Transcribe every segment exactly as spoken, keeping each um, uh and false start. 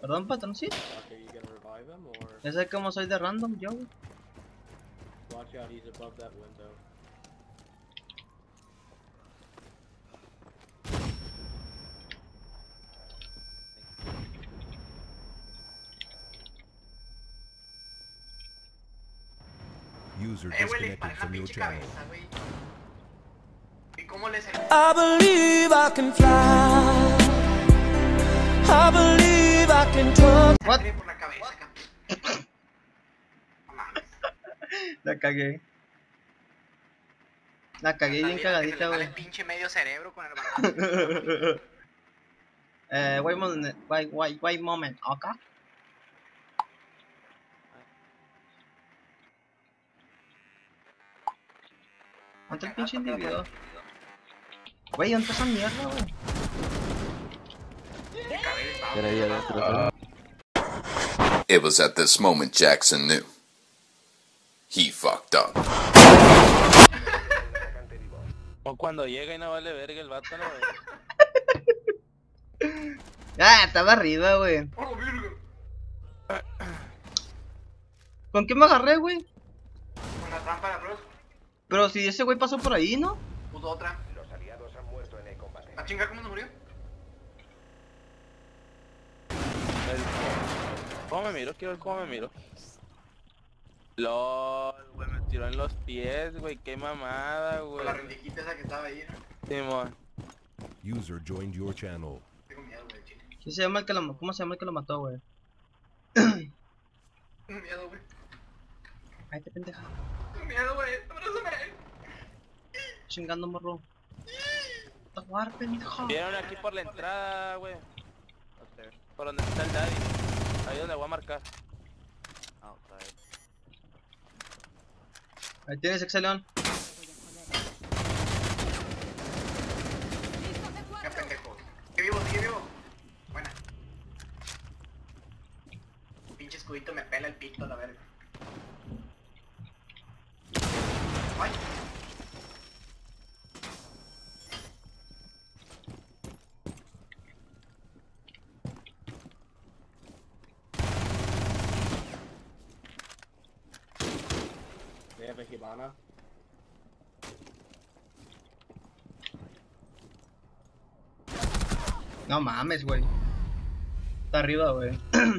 Perdón, patroncito. Okay, you gonna revive him or? Ya sé cómo soy de random yo, güey. Watch out, he's above that window. User disconnected from your channel. ¿Y cómo les... I believe I can fly. I believe I can touch. What? por la cabeza acá? No mames. La cagué. La cagué bien cagadita, Se le sale güey. el pinche medio cerebro con el balón. eh, wait moment, wait, wait, wait moment, ¿ok? ¿Dónde el pinche individuo? Güey, ¿dónde está esa mierda, güey? It was at this moment Jackson knew. He fucked up. O cuando llega y no vale verga el vato, ¿no, güey? Ah, estaba arriba, güey. ¡Oh, virgo! ¿Con qué me agarré, güey? Con la trampa de la cruz. Pero si ese güey pasó por ahí, ¿no? Puso otra. Los aliados han muerto en el combate. ¿A chingar cómo se murió? ¿Cómo me miro? Quiero ver cómo me miro. LOL, güey, me tiró en los pies, güey, qué mamada, güey. Con la rendijita esa que estaba ahí, ¿no? Simón. User joined your channel. Tengo miedo, güey, chile. ¿Quién se llama el que lo, ¿Cómo se llama el que lo mató, güey? Tengo miedo, güey. Ay, te pendeja. Tengo miedo, güey. Abrázame. Chingando, morro. Aguar, pendejo. Vieron aquí por la entrada, güey. Por donde está el daddy. Ahí donde voy a marcar. Ahí tienes, Excelón. Qué pendejo. Sigue vivo, sigue vivo. Buena. Pinche escudito me pela el pito, la verga. Ay. They have a Hibana. No mames, güey. Está arriba, güey.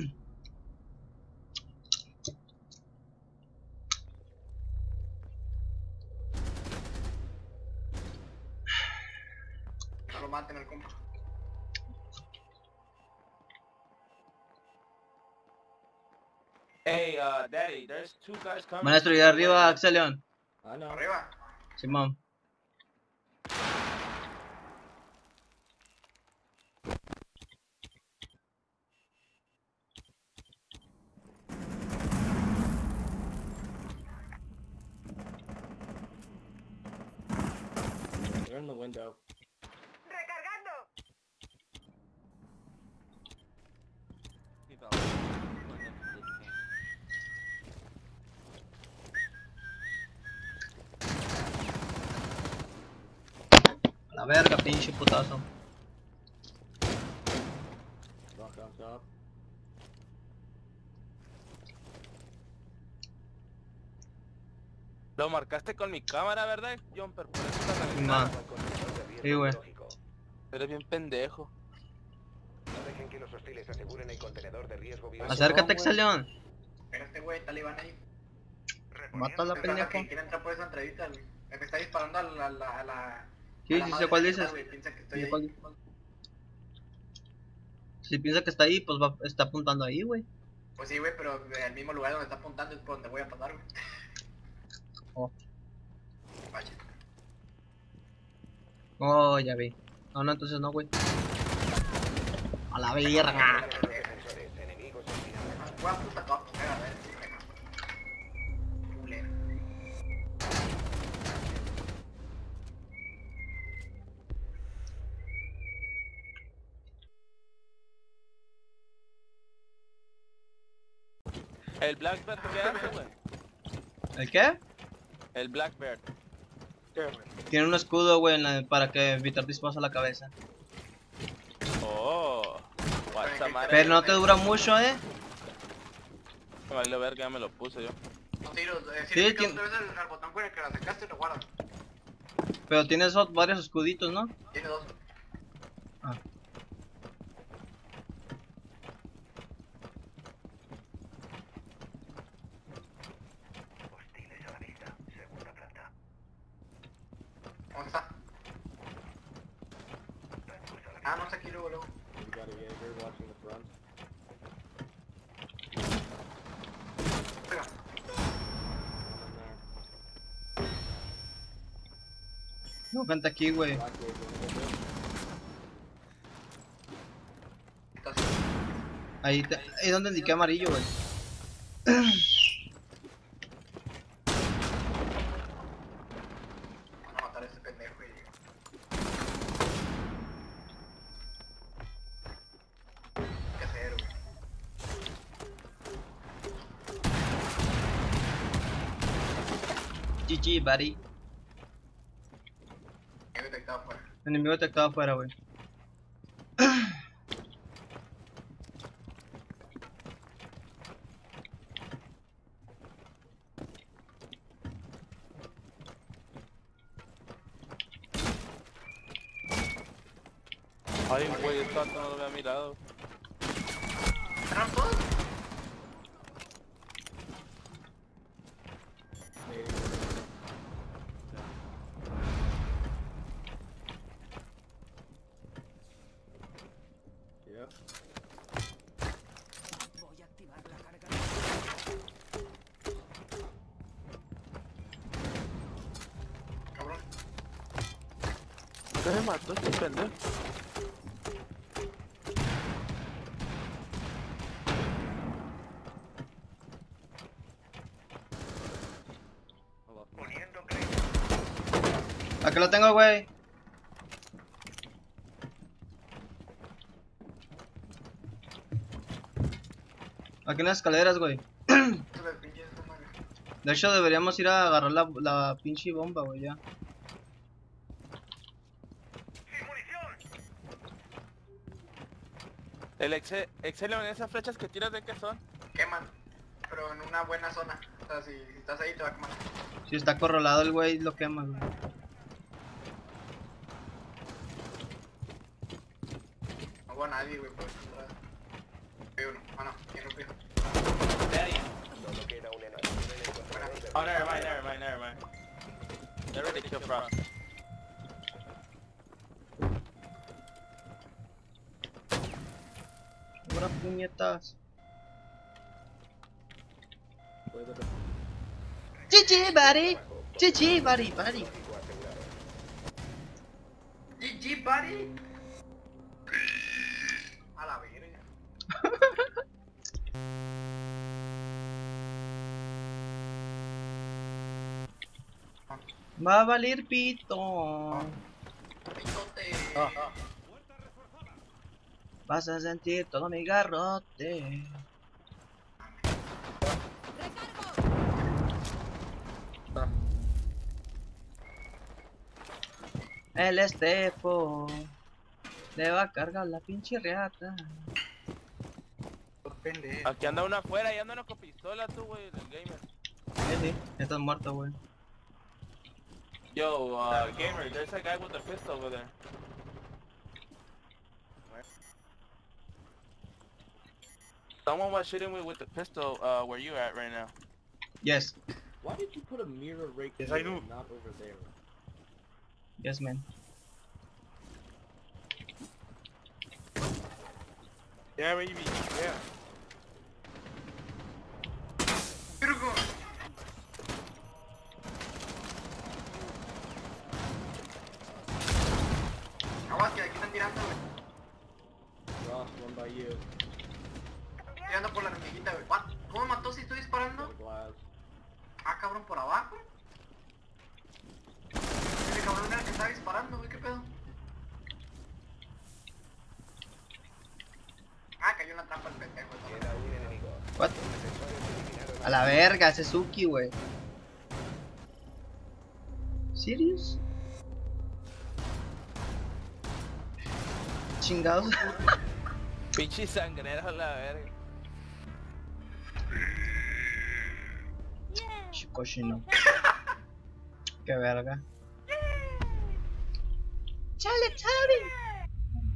No lo maten al compa. Hey, uh, daddy, there's two guys coming. Van a destruir arriba, Excelón. I know. Arriba. Simón. They're in the window. A la verga, pinche putazo. Rock on top. Lo marcaste con mi cámara, ¿verdad, Jumper? Por eso estás No. reventando. Sí, güey. Eres bien pendejo. No dejen que los hostiles aseguren el contenedor de riesgo biológico. Acércate, Excelón. Espérate, güey, talibán ahí. Mátala, Se trata pendejo. que quiere entrar por esa entradita, güey. El que está disparando a la... la, a la Sí, a la sí, madre sé cuál esa, dices. güey, piensa que estoy Sí, ahí. cuál dices. Si piensa que está ahí, pues va, está apuntando ahí, güey. Pues sí, güey, pero el mismo lugar donde está apuntando es por donde voy a pasar, güey. Oh. Vaya. Oh, ya vi. No, no, entonces no, güey. A la verga. Defensores, enemigos en final. Buena puta top, a ver. Culero. El Blackbird, ¿qué hace, güey? ¿El qué? El Blackbird. Tiene un escudo, güey, en la- para que evitar disparos a la cabeza. Oh. What? Esa madre. Pero no te dura mucho, eh. Me vale verga, ya me lo puse yo. Los tiros, eh, si Sí, le picas tiene- otra vez el, al botón con el que la sacaste, lo guardas. Pero tienes ot- varios escuditos, ¿no? Tiene dos. Ah. Hostiles a la vista. Segunda planta. ¿Dónde está? Ah, no está aquí luego, luego. You got a Jaeger watching the front. Pega. One in there. No, gente aquí, güey. Black Jaeger, a little bit. Está así. Ahí, te, ahí donde indiqué amarillo, güey. Van a matar a este pendejo y... ¿Qué hacer, güey? G G, buddy. He detectado afuera. Enemigo detectado afuera, güey. Ay, güey, esto no lo había mirado. ¿Cerraron todos? Yep. Voy a activar la carga. Cabrón. ¿Qué se mató este pendejo? Poniendo crédito. Aquí lo tengo, güey. Aquí en las escaleras, güey. Esto le pinche esta madre. De hecho, deberíamos ir a agarrar la, la pinche bomba, güey, ya. El Excel, Excel en esas flechas que tiras, ¿de qué son? Queman. Pero en una buena zona. O sea, si, si estás ahí te va a quemar. Si está acorralado el güey, lo quema, güey. No hubo nadie, güey, por atrás. Veo uno. Ah, no. ¿Quién lo vio? Solo queda un enemigo en el controlador de... Oh, never mind, never mind, never mind. They already killed Frost. Ahora puñetas. Play with it. G G, buddy. G G, buddy, buddy. G G, buddy. A la verga. Va a valer pito. Pitote. Vas a sentir todo mi garrote. El Estefo le va a cargar la pinche reata. Pendejo. Aquí anda uno afuera y anda uno con pistola, tú, güey, el gamer. Sí, sí, estás muerto, güey. Yo, uh, gamer, there's a guy with a pistol over there. Someone was shooting me with the pistol, uh, where you at right now? Yes, Why did you put a mirror right Yes, there I do. and not over there? yes, man. Yeah, baby, yeah. Virgo. Aguas, que de aquí están tirando, güey. Ross, one by you. Tirando por la hormiguita, güey. What? ¿Cómo me mató si estoy disparando? Got a glass. Ah, cabrón, por abajo. Ese cabrón era el que estaba disparando, güey, ¿qué pedo? Ah, cayó en la trampa el pendejo. ¿No? Queda un enemigo. What? Los defensores eliminaron A la verga, Suzuki, güey. ¿Serious? Chingados. Pinche sangrero a la verga. Ch- Cochino. Qué verga. Chale, chale.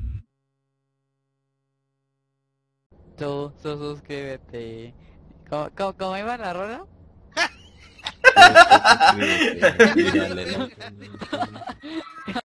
Tú, tú suscríbete. ¿Cómo, cómo, cómo iba la rola? Suscríbete, dale like.